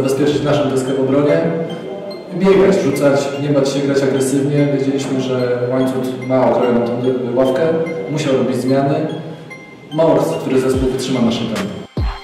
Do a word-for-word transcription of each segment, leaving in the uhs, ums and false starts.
zabezpieczyć naszą deskę w obronie, biegać, rzucać, nie bać się grać agresywnie. Wiedzieliśmy, że Łańcut ma okrojoną tą ławkę, musiał robić zmiany. Mało który zespół wytrzyma nasze tempo.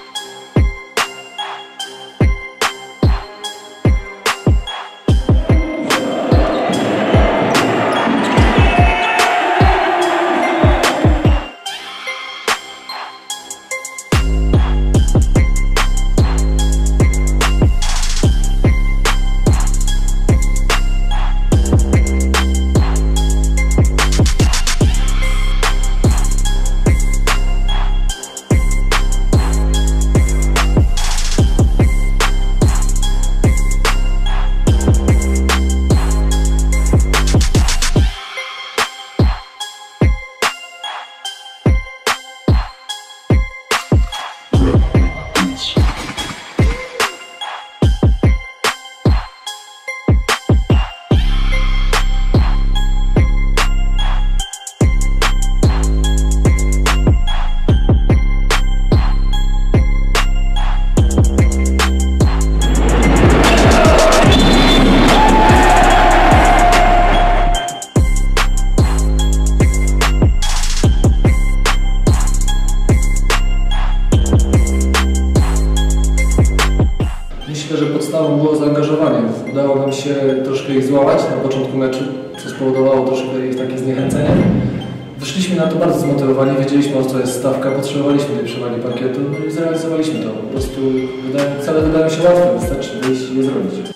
Myślę, że podstawą było zaangażowanie. Udało nam się troszkę ich złamać na początku meczu, co spowodowało troszkę ich takie zniechęcenie. Wyszliśmy na to bardzo zmotywowani, wiedzieliśmy, o co jest stawka, potrzebowaliśmy tej przewagi parkietu, no i zrealizowaliśmy to. Po prostu wydaje, cele wydają się łatwe, wystarczy wyjść i je zrobić.